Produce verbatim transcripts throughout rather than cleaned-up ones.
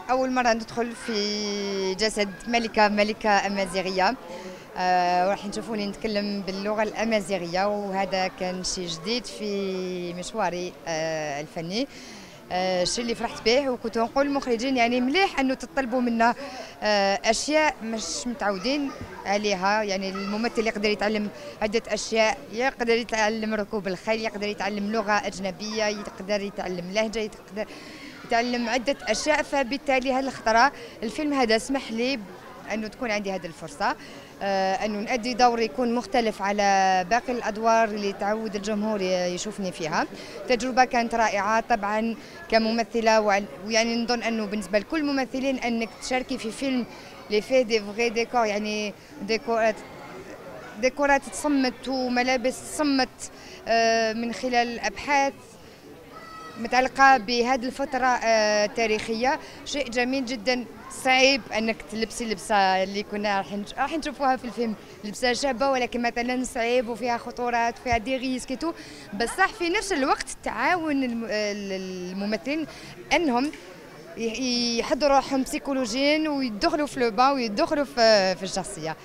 أول مرة ندخل في جسد ملكة ملكة أمازيغية. آه راح نشوفوني نتكلم باللغة الأمازيغية، وهذا كان شيء جديد في مشواري آه الفني. آه الشيء اللي فرحت به، وكنت نقول للمخرجين يعني مليح أنه تطلبوا منا آه أشياء مش متعودين عليها. يعني الممثل يقدر يتعلم عدة أشياء، يقدر يتعلم ركوب الخيل، يقدر يتعلم لغة أجنبية، يقدر يتعلم لهجة، يقدر يتعلم عدة أشياء. فبالتالي هذه الخطرة الفيلم هذا سمح لي أنه تكون عندي هذه الفرصة، آه أنه نأدي دور يكون مختلف على باقي الأدوار اللي تعود الجمهور يشوفني فيها. تجربة كانت رائعة طبعا كممثلة، ويعني نظن أنه بالنسبة لكل الممثلين أنك تشاركي في فيلم اللي فيه دي فغي ديكور، يعني ديكورات ديكورات تصمت وملابس تصمت آه من خلال أبحاث متعلقة بهذه الفترة التاريخية. شيء جميل جدا. صعيب انك تلبسي لبسه اللي كنا راح راح نشوفوها في الفيلم، لبسه شابه ولكن مثلا صعيب وفيها خطورات وفيها دي ريسك، بس صح في نفس الوقت تعاون الممثلين انهم يحضروا روحهم بسيكولوجيا ويدخلوا في لوبا ويدخلوا في الشخصيه.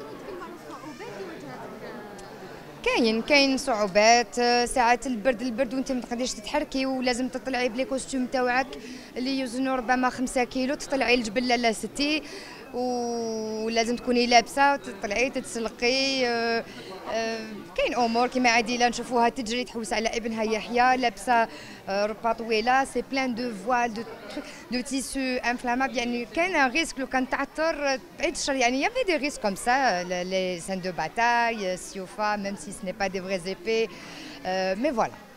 كاين كاين صعوبات، ساعات البرد البرد وانت ما تقدريش تتحركي، ولازم تطلعي بلي كوستيم تاعك اللي يوزنوا ربما خمسة كيلو، تطلعي الجبل لا ستي، ولازم تكوني لابسه وتطلعي تتسلقي. آه، آه، كاين امور كيما عادله نشوفوها تجري تحوس على ابنها يحيى لابسه آه، ربا طويله، سي بلان دو فوال دو دو تيسو انفلامابل. يعني كاين ريسك لو كان تعثر تعيد الشر، يعني يافي دي ريسك كوم سا لي سان دو باتاي سيوفا ميم سي سني با دي فري زيبي مي فوالا.